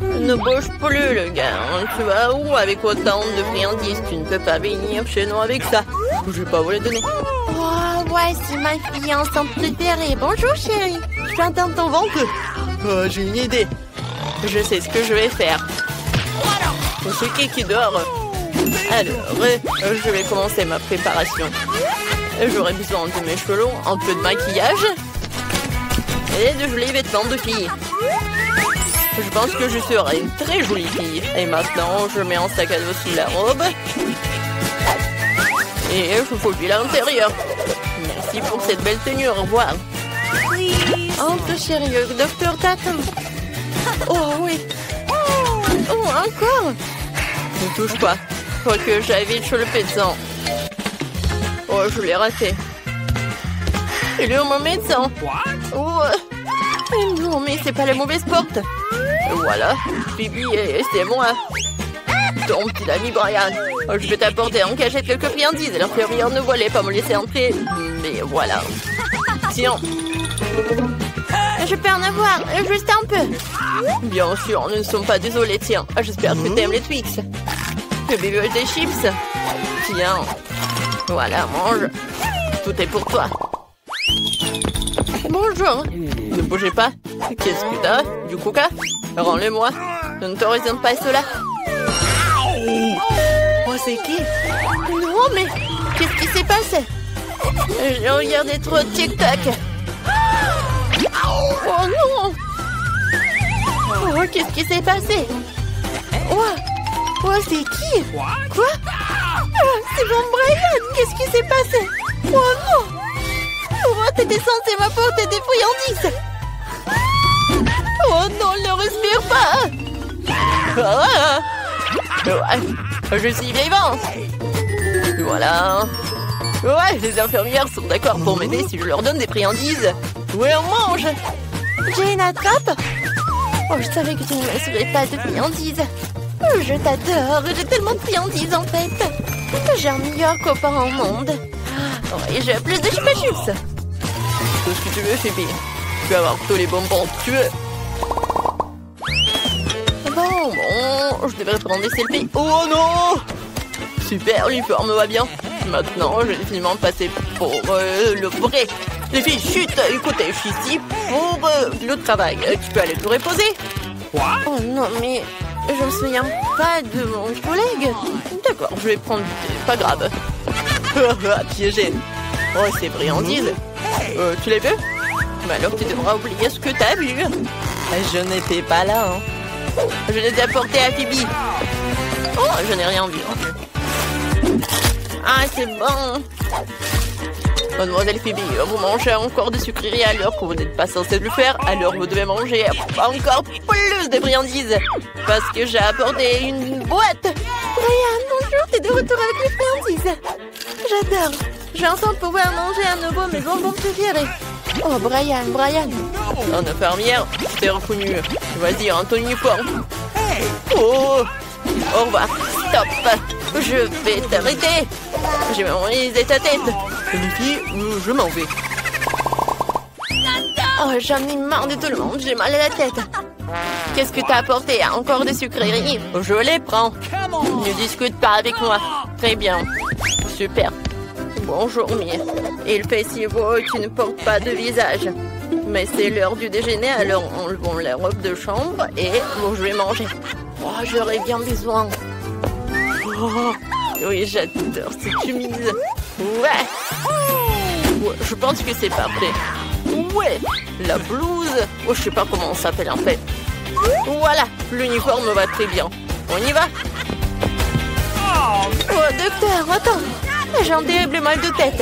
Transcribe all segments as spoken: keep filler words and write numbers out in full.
Ne bouge plus, le gars. Tu vas où avec autant de friandises? Tu ne peux pas venir chez nous avec ça. Je vais pas vous les donner. Oh, ouais, c'est ma fiancée préférée. Bonjour, chérie. Je peux entendre ton ventre. Oh, j'ai une idée. Je sais ce que je vais faire. C'est qui qui dort? Alors, je vais commencer ma préparation. J'aurai besoin de mes cheveux longs, un peu de maquillage et de jolis vêtements de fille. Je pense que je serai une très jolie fille. Et maintenant, je mets un sac à dos sous la robe. Et je faufile à l'intérieur. Merci pour cette belle tenue. Au revoir. Entre, chérie, le docteur t'attend. Oh, oui. Oh, encore. Ne touche pas. Faut que j'aille vite chez le médecin. Oh, je l'ai raté. Il est où mon médecin? Oh. Non, mais c'est pas la mauvaise porte. Voilà, Phoebe, c'est moi. Ton petit ami Brian. Je vais t'apporter en cachette quelques friandises. L'inférieur ne voulait pas me laisser entrer. Mais voilà. Tiens. Je peux en avoir, juste un peu. Bien sûr, nous ne sommes pas désolés. Tiens, j'espère que tu aimes les Twix. Phoebe veut des chips. Tiens. Voilà, mange. Tout est pour toi. Bonjour. Ne bougez pas. Qu'est-ce que t'as? Du coca? Rends-le-moi. Je ne t'aurais pas cela. Oh, c'est qui? Non, mais qu'est-ce qui s'est passé? J'ai regardé trop de TikTok. Oh non! Oh, qu'est-ce qui s'est passé? Oh, oh c'est qui? Quoi? Oh, c'est mon Brian! Qu'est-ce qui s'est passé? Oh non! Oh, t'étais censé m'apporter des friandises! Oh non, ne respire pas! Ah, ouais, je suis vivante! Voilà. Ouais, les infirmières sont d'accord pour m'aider si je leur donne des friandises. Ouais, on mange! J'ai une attrape? Oh, je savais que tu ne me laisserais pas de friandises. Oh, je t'adore, j'ai tellement de friandises en fait. J'ai un meilleur copain au monde. Oh, et j'ai plus de chupa-chups. Tout ce que tu veux, Phoebe. Tu vas avoir tous les bonbons que tu veux. Bon, bon, je devrais prendre des selfies. Oh non! Super, l'uniforme va bien. Maintenant, je vais définitivement passer pour euh, le vrai. Les filles, chut! Écoutez, je suis ici pour euh, le travail. Tu peux aller te reposer. Oh non, mais je me souviens pas de mon collègue. D'accord, je vais prendre... Pas grave. Piégé. Oh, c'est friandise. Euh, tu l'as vu? Mais alors, tu devras oublier ce que t'as vu. Je n'étais pas là, hein. Je les ai apportés à Phoebe. Oh, je n'ai rien vu. Ah, c'est bon. Mademoiselle Phoebe, vous mangez encore des sucreries alors que vous n'êtes pas censé le faire. Alors vous devez manger encore plus de friandises. Parce que j'ai apporté une boîte. Brian, bonjour, t'es de retour avec les friandises. J'adore. J'ai enfin pouvoir manger à nouveau mes bonbons préférés. Oh, Brian, Brian. En infirmière, t'es reconnu. Vas-y, en ton uniforme. Oh, au revoir. Stop. Je vais t'arrêter. Je vais m'enliser ta tête. Luffy, je m'en vais. Oh, j'en ai marre de tout le monde. J'ai mal à la tête. Qu'est-ce que t'as apporté? Encore des sucreries? Je les prends. Ne discute pas avec moi. Très bien. Super. Bonjour, Mie. Il fait si beau et tu ne portes pas de visage. Mais c'est l'heure du déjeuner, alors enlevons la robe de chambre et bon, je vais manger. Oh, j'aurais bien besoin. Oh, oui, j'adore cette chemise. Ouais. Ouais, je pense que c'est parfait. Ouais, la blouse. Oh, je sais pas comment on s'appelle en fait. Voilà, l'uniforme va très bien. On y va? Oh, docteur, attends. J'ai un terrible mal de tête.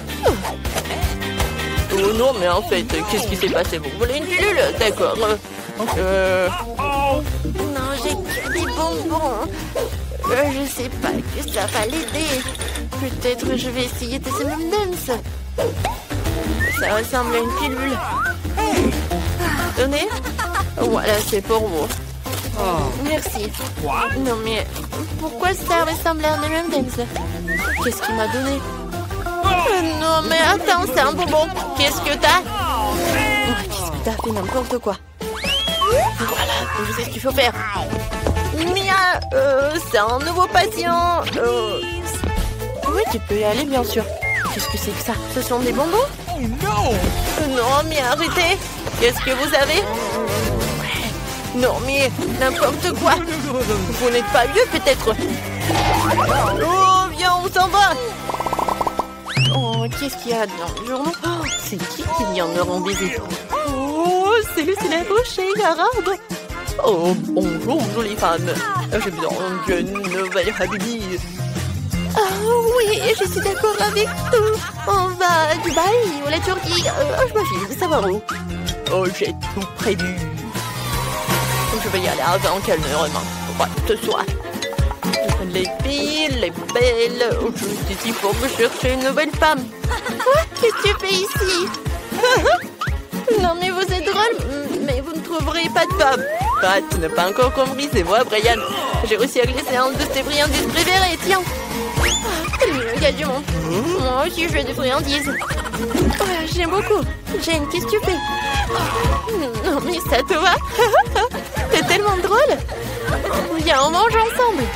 Oh non, mais en fait, qu'est-ce qui s'est passé? Vous voulez une pilule? D'accord. Euh... Non, j'ai que des bonbons. Euh, je sais pas que ça va l'aider. Peut-être je vais essayer de ces M and M's. Ça ressemble à une pilule. Tenez. Voilà, c'est pour vous. Merci. Non, mais pourquoi ça ressemble à un M and M's? Qu'est-ce qu'il m'a donné? Oh non, mais attends, c'est un bonbon. Qu'est-ce que t'as? Oh, qu'est-ce que t'as fait? N'importe quoi. Voilà, je sais ce qu'il faut faire. Mia, euh, c'est un nouveau patient. Euh... Oui, tu peux y aller, bien sûr. Qu'est-ce que c'est que ça? Ce sont des bonbons? Oh non! Non, mais arrêtez. Qu'est-ce que vous avez? Non, mais n'importe quoi. Vous n'êtes pas vieux, peut-être? Oh, viens, on s'en va. Oh, qu'est-ce qu'il y a dans le journal? Oh, c'est qui qui vient me rendre visite? Oh, c'est Lucille Boucher, Garade. Oh, bonjour, jolie femme. J'ai besoin d'une nouvelle habillée. Oh oui, je suis d'accord avec tout. On va à Dubaï ou la Turquie. Euh, je m'affiche de savoir où. Oh, j'ai tout prévu. Je vais y aller avant qu'elle ne remonte. Ouais, ce soir. Les filles, les belles. Juste ici pour me chercher une nouvelle femme. Quoi? Qu'est-ce que tu fais ici? Non, mais vous êtes drôle, mais vous ne trouverez pas de femme. Ah, tu n'as pas encore compris, c'est moi, Brian. J'ai réussi à glisser un de tes friandises préférées, tiens. C'est mieux, il y a du monde. Moi aussi, je fais des friandises. Oh, j'aime beaucoup. Jane, qu'est-ce que tu fais? Non, mais ça te va? C'est tellement drôle. Viens, on mange ensemble.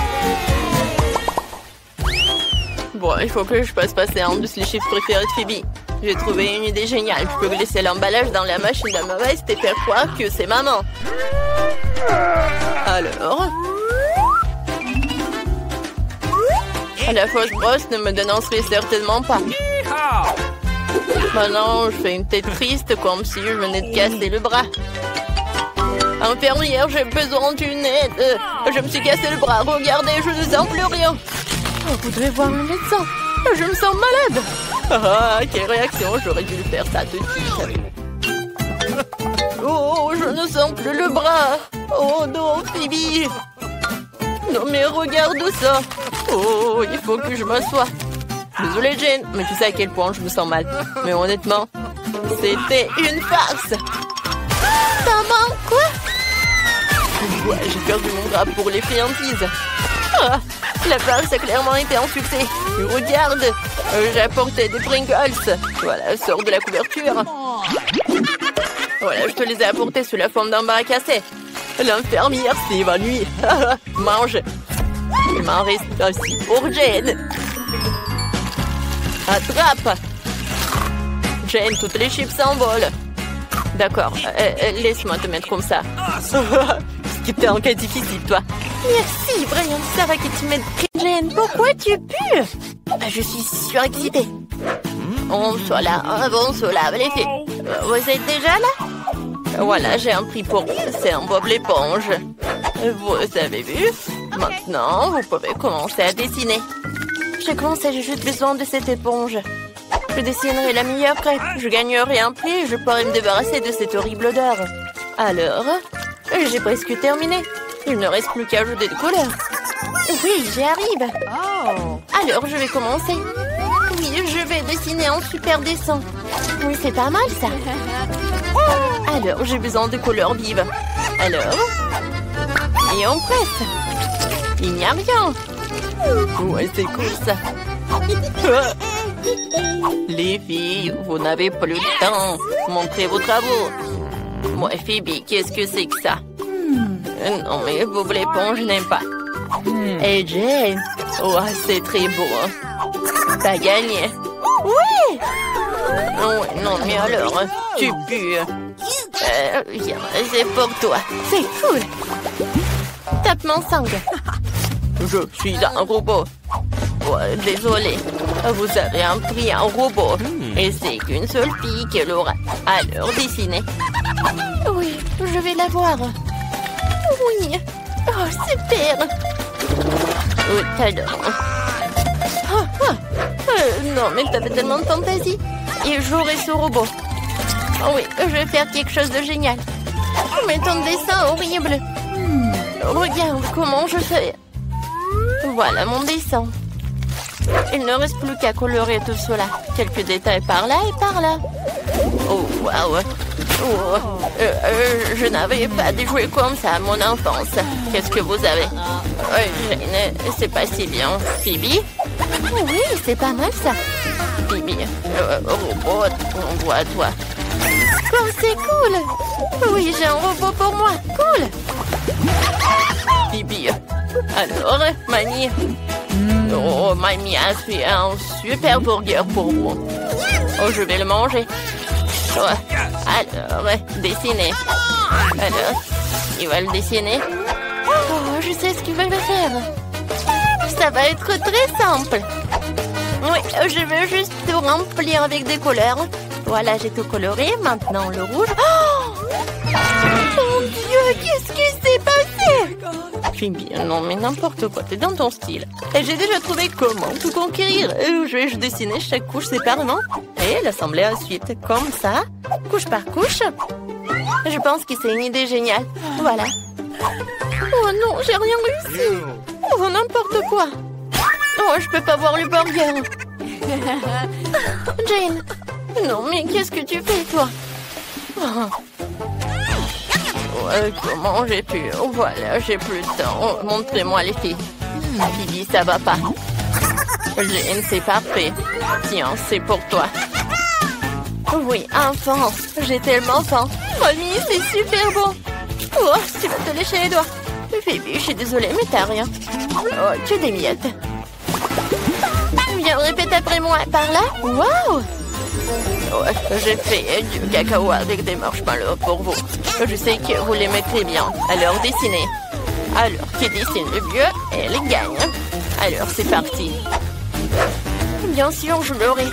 Bon, il faut que je fasse passer un de les chiffres préférés de Phoebe. J'ai trouvé une idée géniale. Je peux glisser l'emballage dans la machine à ma veste et faire croire que c'est maman. Alors... La fausse brosse ne me dénoncerait certainement pas. Maintenant, je fais une tête triste comme si je venais de casser le bras. Infirmière, j'ai besoin d'une aide. Je me suis cassé le bras. Regardez, je ne sens plus rien. Oh, vous devez voir un médecin. Je me sens malade. Ah, quelle réaction. J'aurais dû le faire ça tout de suite. Oh, je ne sens plus le bras. Oh non, Phoebe. Non, mais regarde ça. Oh, il faut que je m'assoie. Désolée, Jane, mais tu sais à quel point je me sens mal. Mais honnêtement, c'était une farce. Maman, quoi? Ouais, j'ai perdu mon drap pour les friandises. Ah, la farce a clairement été un succès. Et regarde, j'ai apporté des Pringles. Voilà, sors de la couverture. Voilà, je te les ai apportés sous la forme d'un bar à casser. L'infirmière s'est évanouie. Mange. Il m'en reste aussi pour Jane. Attrape. Jane, toutes les chips s'envolent. D'accord, euh, euh, laisse-moi te mettre comme ça. C'était un cas difficile, toi. Merci, Brian, ça va que tu m'aides. Jane, pourquoi tu pues? Je suis surexcitée. On soit là, on se lave les filles. Vous êtes déjà là? Voilà, j'ai un prix pour vous. C'est un Bob l'éponge. Vous avez vu? Maintenant, vous pouvez commencer à dessiner. Je commence, j'ai juste besoin de cette éponge. Je dessinerai la meilleure crêpe. Je gagnerai un prix et je pourrai me débarrasser de cette horrible odeur. Alors, j'ai presque terminé. Il ne reste plus qu'à ajouter des couleurs. Oui, j'y arrive. Oh. Alors, je vais commencer. Oui, je vais dessiner un super dessin. Oui, c'est pas mal, ça. Alors, j'ai besoin de couleurs vives. Alors, et on presse. Il n'y a rien. Ouais, c'est cool, ça. Les filles, vous n'avez plus le temps. Montrez vos travaux. Moi, Phoebe, qu'est-ce que c'est que ça? Non, mais Bob l'éponge, je n'aime pas. Et Jane, oh, c'est très beau. T'as gagné. Oui. Oh, non, mais alors, tu pues. Euh, viens, c'est pour toi. C'est cool. Tape mon sang. Je suis un robot. Oh, désolé. Vous avez un prix un robot. Et c'est qu'une seule fille qui l'aura. Alors, dessinez. Oui, je vais la voir. Oui. Oh, super. Oui, t'adores. Oh, oh. Euh, non, mais t'avais tellement de fantaisie. Et j'aurai ce robot. Oh oui, je vais faire quelque chose de génial. Mais ton dessin horrible. Regarde comment je fais. Voilà mon dessin. Il ne reste plus qu'à colorer tout cela. Quelques détails par là et par là. Oh, waouh. Oh, euh, euh, je n'avais pas des jouets comme ça à mon enfance. Qu'est-ce que vous avez? euh, C'est pas si bien. Phoebe? Oui, c'est pas mal ça. Phoebe, euh, robot, on voit toi. Comme c'est cool. Oui, j'ai un robot pour moi. Cool. Bibi. Alors, Mamie. Oh, Mamie a fait un super burger pour vous. Oh, je vais le manger. Oh, alors, dessiner. Alors, il va le dessiner. Oh, je sais ce qu'il va faire. Ça va être très simple. Oui, je veux juste tout remplir avec des couleurs. Voilà, j'ai tout coloré. Maintenant, le rouge. Oh, mon Dieu, qu'est-ce qui s'est passé? Phoebe, non mais n'importe quoi, t'es dans ton style. Et j'ai déjà trouvé comment tout conquérir. Euh, je vais juste dessiner chaque couche séparément et l'assembler ensuite, comme ça, couche par couche. Je pense que c'est une idée géniale. Voilà. Oh non, j'ai rien réussi. Oh, n'importe quoi. Oh, je peux pas voir le burger. Jane. Non, mais qu'est-ce que tu fais, toi? Oh. Ouais, comment j'ai pu? Voilà, j'ai plus de temps. Montrez-moi les filles. Phoebe, ça va pas. Jane, c'est parfait. Tiens, c'est pour toi. Oui, enfin. J'ai tellement faim. Mamie, c'est super bon. Oh, tu vas te lécher les doigts. Phoebe, je suis désolée, mais t'as rien. Oh, tu as des miettes. Viens, répète après moi. Par là? Waouh! Ouais, j'ai fait du cacao avec des marshmallows pour vous. Je sais que vous les mettrez bien. Alors, dessinez. Alors, qui dessine le mieux, elle gagne. Alors, c'est parti. Bien sûr, je l'aurai.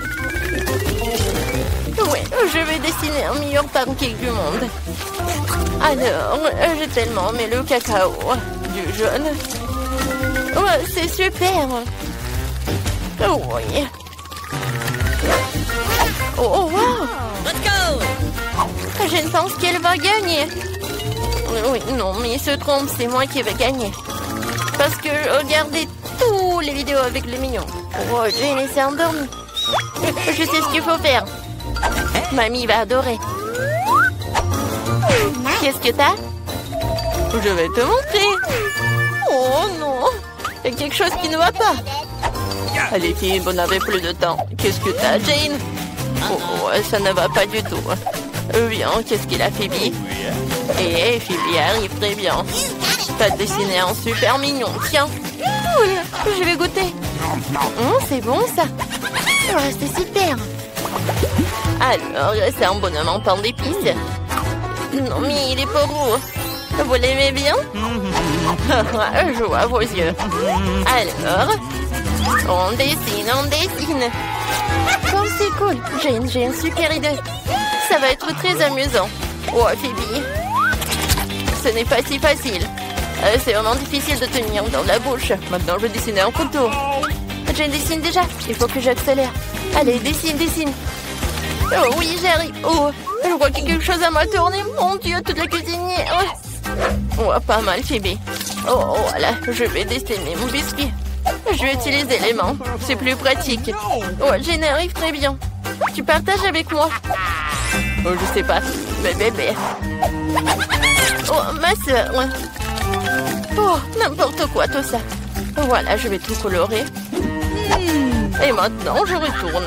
Oui, je vais dessiner un meilleur pancake du monde. Alors, j'ai tellement aimé le cacao du jaune. Ouais, c'est super. Oh, oui. Oh, oh, wow! Let's go! Je ne pense qu'elle va gagner. Oui, non, mais il se trompe, c'est moi qui vais gagner. Parce que je regardais toutes les vidéos avec les mignons. Oh, Jane s'est endormie. Je sais ce qu'il faut faire. Mamie va adorer. Qu'est-ce que t'as? Je vais te montrer. Oh non! Il y a quelque chose qui ne va pas. Allez, filles, vous n'avez plus de temps. Qu'est-ce que t'as, Jane? Oh, ça ne va pas du tout. Bien, qu'est-ce qu'il a, Phoebe? Et Phoebe arrive très bien. T'as dessiné un super mignon, tiens. Cool, je vais goûter. Mmh, c'est bon, ça. Oh, c'est super. Alors, c'est un bonhomme en pain d'épices. Non, mais il est pas beau. Vous l'aimez bien? Je vois vos yeux. Alors, on dessine, on dessine. Comme c'est cool. Jane, j'ai une super idée. Ça va être très amusant. Oh, Phoebe. Ce n'est pas si facile. Euh, c'est vraiment difficile de tenir dans la bouche. Maintenant, je vais dessiner un couteau. Jane dessine déjà. Il faut que j'accélère. Allez, dessine, dessine. Oh oui, j'arrive. Oh, je crois qu'il y a quelque chose à mal tourner. Mon Dieu, toute la cuisinier. Oh, oh pas mal, Phoebe. Oh, voilà, je vais dessiner mon biscuit. Je vais utiliser les mains. C'est plus pratique. Oh, Jane arrive très bien. Tu partages avec moi? Oh, je sais pas. Mais bébé. Oh, ma soeur. Oh, n'importe quoi, tout ça. Voilà, je vais tout colorer. Et maintenant, je retourne.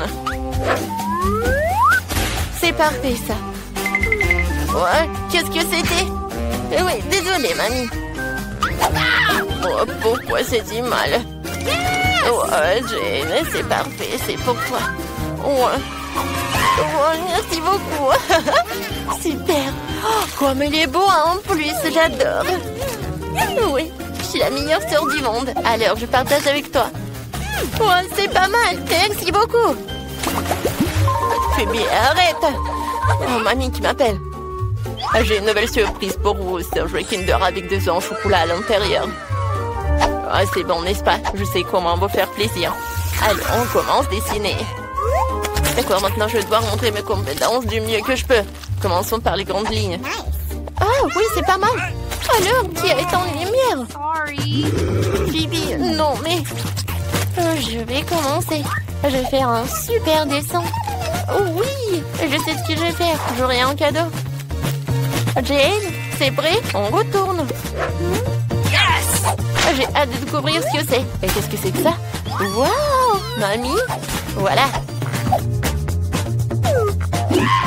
C'est parfait, ça. Ouais, qu'est-ce que c'était? Oui, désolée, mamie. Oh, pourquoi c'est si mal? Oh, Jane, c'est parfait, c'est pour toi. Ouais. Oh, merci beaucoup. Super. Oh, comme il est beau, hein, en plus, j'adore. Oui, je suis la meilleure sœur du monde. Alors, je partage avec toi. Oh, c'est pas mal. Merci beaucoup. Phoebe, arrête. Oh, mamie qui m'appelle. J'ai une nouvelle surprise pour vous. C'est un jouet Kinder avec des œufs en chocolat à l'intérieur. Ah, c'est bon, n'est-ce pas? Je sais comment vous faire plaisir. Allez, on commence à dessiner. D'accord, maintenant je vais devoir montrer mes compétences du mieux que je peux. Commençons par les grandes lignes. Ah oui, c'est pas mal. Alors, qui a éteint les lumières? Sorry. Phoebe, non mais... Euh, je vais commencer. Je vais faire un super dessin. Oh oui, je sais ce que je vais faire. J'aurai un cadeau. Jane, c'est prêt? On retourne. Yes! J'ai hâte de découvrir ce que c'est. Et qu'est-ce que c'est que ça? Waouh, mamie. Voilà.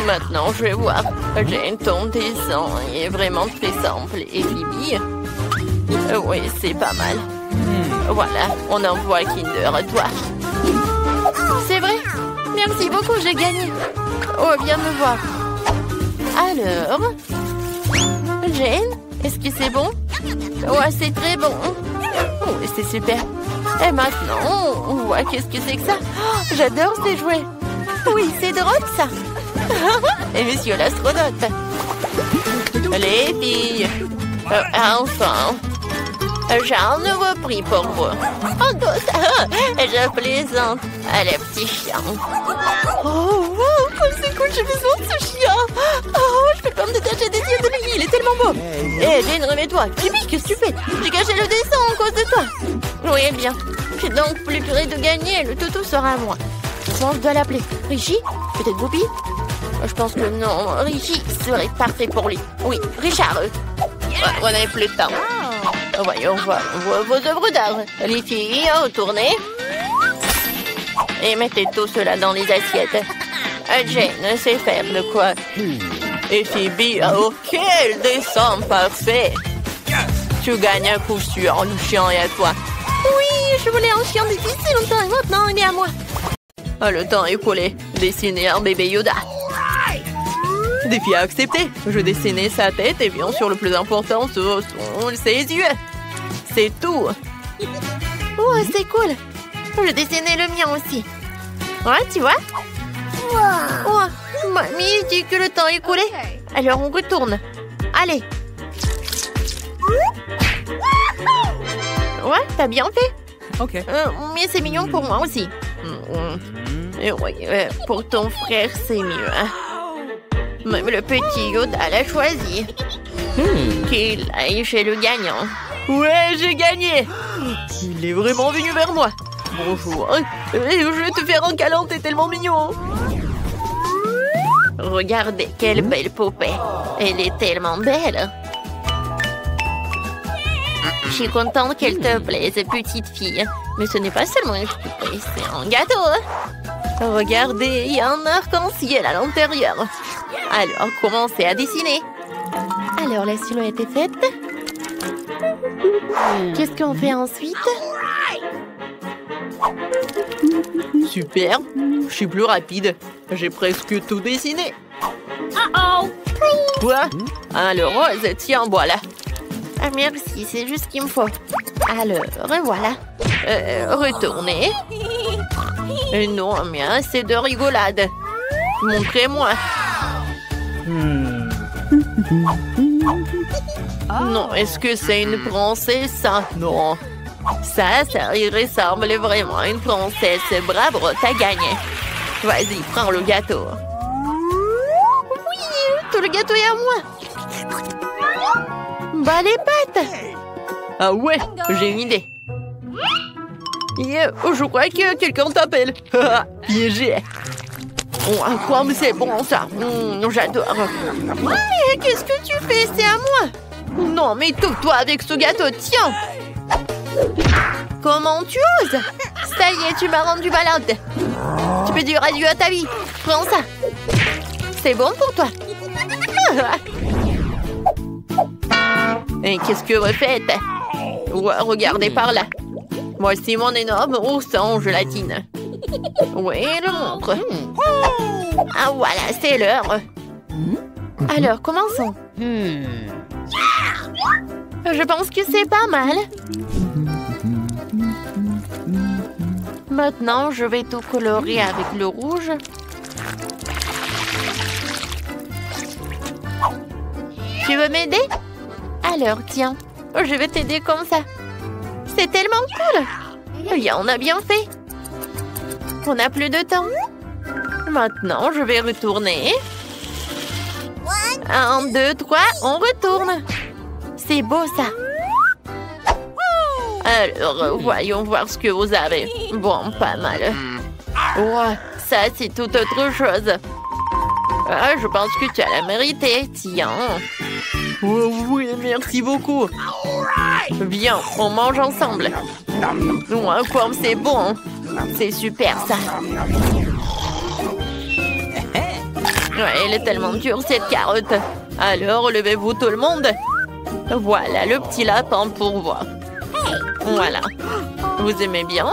Maintenant, je vais voir. Jane, ton dessin est vraiment très simple. Et Phoebe? Euh, oui, c'est pas mal. Voilà, on envoie Kinder à toi. C'est vrai? Merci beaucoup, j'ai gagné. Oh, viens me voir. Alors? Jane, est-ce que c'est bon? Ouais, c'est très bon. Oh, c'est super. Et maintenant, on voit qu'est-ce que c'est que ça. Oh, j'adore ces jouets. Oui, c'est drôle, ça. Et monsieur l'astronaute. Les filles. Euh, enfin. J'ai un nouveau prix pour vous. Oh, je plaisante. Allez, petit chien. Oh, wow, comme c'est cool, j'ai besoin de ce chien. Oh, je peux pas me détacher des yeux de lui, il est tellement beau. Hé, hey, Jane, remets-toi. Phoebe, qu'est-ce que tu fais? J'ai caché le dessin en cause de toi. Oui, bien. J'ai donc plus près de gagner. Le toutou sera à moi. Bon, je dois l'appeler. Richie? Peut-être Bobby? Je pense que non. Richie serait parfait pour lui. Oui, Richard. Ouais, on n'a plus de temps. Voyons voir vos, vos œuvres d'art. Les filles, retournez. Et mettez tout cela dans les assiettes. Jane sait faire de quoi. Et Phoebe, oh, quel dessin parfait. Tu gagnes un coup sûr. Le chien est à toi. Oui, je voulais un chien depuis si longtemps et maintenant il est à moi. Oh, le temps est écoulé. Dessiner un bébé Yoda. Défi accepté. Je dessinais sa tête et bien sûr le plus important, ce sont ses yeux. C'est tout. Oh, c'est cool. Je dessinais le mien aussi. Ouais, tu vois? Oh, mamie dit que le temps est écoulé. Alors on retourne. Allez. Ouais, t'as bien fait. Ok. Euh, mais c'est mignon pour moi aussi. Mmh. Et oui, euh, pour ton frère, c'est mieux. Hein? Même le petit Yoda l'a choisi. Hmm. Qu'il aille chez le gagnant. Ouais, j'ai gagné. Il est vraiment venu vers moi. Bonjour. Je vais te faire un câlin, t'es tellement mignon. Regardez, quelle belle poupée. Elle est tellement belle. Je suis contente qu'elle te plaise, petite fille. Mais ce n'est pas seulement une poupée, c'est un gâteau. Regardez, il y a un arc-en-ciel à l'intérieur. Alors, commencez à dessiner. Alors, la silhouette est faite. Qu'est-ce qu'on fait ensuite? Super, je suis plus rapide. J'ai presque tout dessiné. Uh-oh. Quoi? Ah, le rose, tiens, voilà. Ah, merci, c'est juste ce qu'il me faut. Alors, voilà. Euh, retournez. Euh, non, mais assez de rigolade. Montrez-moi. Hmm. Non, est-ce que c'est une princesse, ça? Non. Ça, ça y ressemble vraiment à une princesse. Bravo, t'as gagné. Vas-y, prends le gâteau. Oui, tout le gâteau est à moi. Bah, les pâtes. Ah ouais, j'ai une idée. Yeah, je crois que quelqu'un t'appelle. Piégé. Oh, quoi, mais c'est bon ça. Mmh, j'adore. Mais qu'est-ce que tu fais? C'est à moi. Non, mais touche-toi avec ce gâteau, tiens. Comment tu oses? Ça y est, tu m'as rendu malade. Tu peux dire adieu à ta vie. Prends ça. C'est bon pour toi. Et qu'est-ce que vous faites? Ouais, regardez par là. Voici mon énorme ours en gélatine. Oui, le montre. Ah voilà, c'est l'heure. Alors, commençons. Je pense que c'est pas mal. Maintenant, je vais tout colorer avec le rouge. Tu veux m'aider? Alors, tiens, je vais t'aider comme ça. C'est tellement cool. Et on a bien fait. On n'a plus de temps. Maintenant, je vais retourner. Un, deux, trois, on retourne. C'est beau, ça. Alors, voyons voir ce que vous avez. Bon, pas mal. Ouais, ça, c'est tout autre chose. Ah, je pense que tu as la mérité. Tiens. Oh, oui, merci beaucoup. Viens, on mange ensemble. Ouais, comme c'est bon. C'est super, ça. Ouais, elle est tellement dure, cette carotte. Alors, levez-vous tout le monde. Voilà le petit lapin pour vous. Voilà. Vous aimez bien?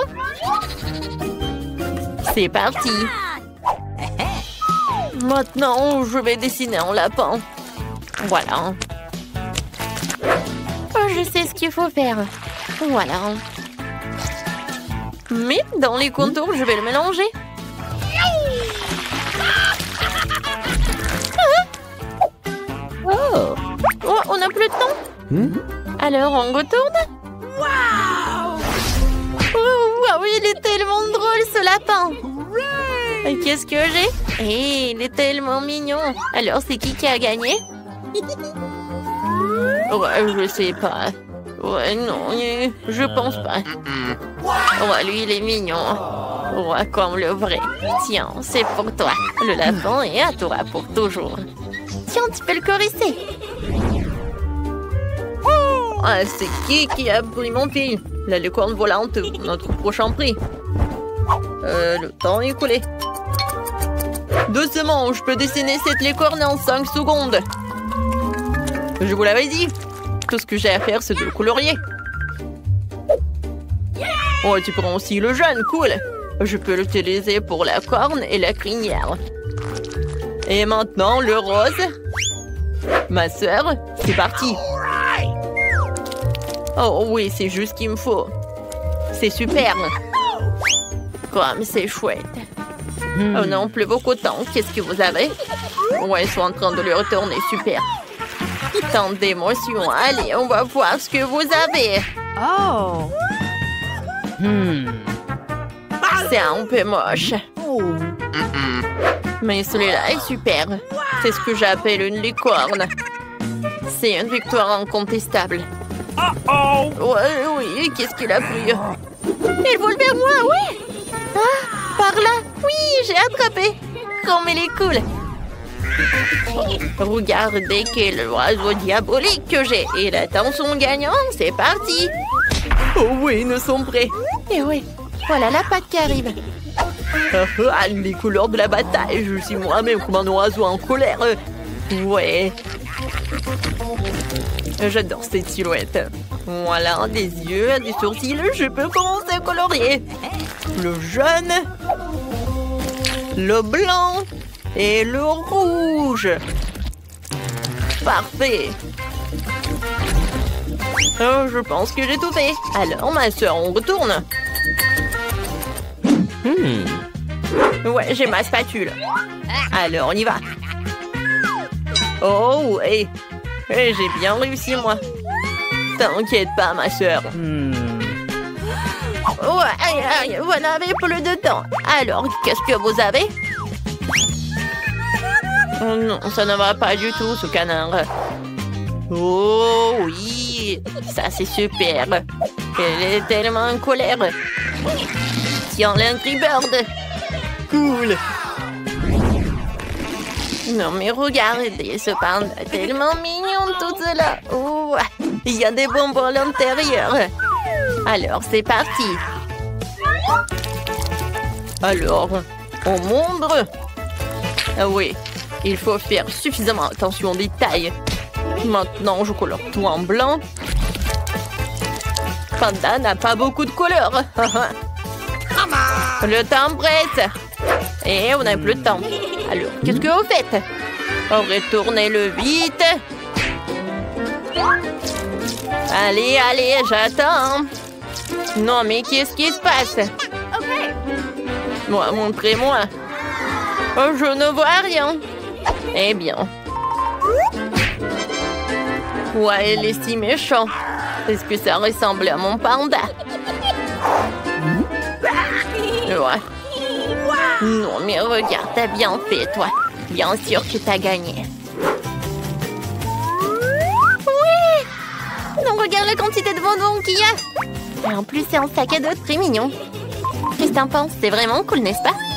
C'est parti. Maintenant, je vais dessiner un lapin. Voilà. Oh, je sais ce qu'il faut faire. Voilà. Mais dans les contours, je vais le mélanger. Oh. Oh, on n'a plus de temps. Hmm? Alors, on retourne? Wow! Oh, wow, il est tellement drôle, ce lapin. Et qu'est-ce que j'ai? Eh, il est tellement mignon. Alors, c'est qui qui a gagné? Ouais, je sais pas. Ouais, non, je pense pas. Ouais, lui, il est mignon. Ouais, comme le vrai. Tiens, c'est pour toi. Le lapin est à toi pour toujours. Tiens, tu peux le caresser. Ah, c'est qui qui a pris mon pied? La licorne volante, notre prochain prix. Euh, le temps est écoulé. Doucement, je peux dessiner cette licorne en cinq secondes. Je vous l'avais dit. Tout ce que j'ai à faire, c'est de le colorier. Oh, tu prends aussi le jaune, cool. Je peux l'utiliser pour la corne et la crinière. Et maintenant, le rose. Ma sœur, c'est parti. Oh oui, c'est juste ce qu'il me faut. C'est super. Comme c'est chouette. Oh non, plus beaucoup de temps. Qu'est-ce que vous avez? Ouais, ils sont en train de le retourner. Super. Tant d'émotions. Allez, on va voir ce que vous avez. Oh! Hmm. C'est un peu moche. Oh. Mais celui-là est super. C'est ce que j'appelle une licorne. C'est une victoire incontestable. Uh-oh. Ouais, oui, qu'est-ce qu'il a pris? Il vole vers moi, oui! Ah, par là! Oui, j'ai attrapé! Comme il est cool! Regardez quel oiseau diabolique que j'ai. Et l'attention gagnant, c'est parti. Oh oui, nous sommes prêts. Et oui, voilà la patte qui arrive. Ah, ah, les couleurs de la bataille. Je suis moi-même comme un oiseau en colère. Ouais. J'adore cette silhouette. Voilà, des yeux, des sourcils. Je peux commencer à colorier. Le jaune. Le blanc. Et le rouge. Parfait. Oh, je pense que j'ai tout fait. Alors, ma soeur, on retourne. Hmm. Ouais, j'ai ma spatule. Alors, on y va. Oh, et hey. J'ai bien réussi, moi. T'inquiète pas, ma soeur. Hmm. Ouais, aïe, aïe, vous n'avez plus de temps. Alors, qu'est-ce que vous avez? Oh non, ça ne va pas du tout, ce canard. Oh oui, ça c'est super. Elle est tellement en colère. Tiens, l'Angry Bird. Cool. Non mais regardez, ce panda est tellement mignon tout cela. Oh, il y a des bonbons à l'intérieur. Alors, c'est parti. Alors, on montre. Ah oui. Il faut faire suffisamment attention aux détails. Maintenant, je colore tout en blanc. Panda n'a pas beaucoup de couleurs. Le temps presse. Et on n'a plus de temps. Alors, qu'est-ce que vous faites? Retournez-le vite. Allez, allez, j'attends. Non, mais qu'est-ce qui se passe? Moi, montrez-moi. Oh, je ne vois rien. Eh bien. Ouais, il est si méchant. Est-ce que ça ressemble à mon panda? Ouais. Non, mais regarde, t'as bien fait, toi. Bien sûr que t'as gagné. Oui! Non, regarde la quantité de bonbons qu'il y a. Et en plus, c'est un sac à dos très mignon. Qu'est-ce que t'en penses? C'est vraiment cool, n'est-ce pas?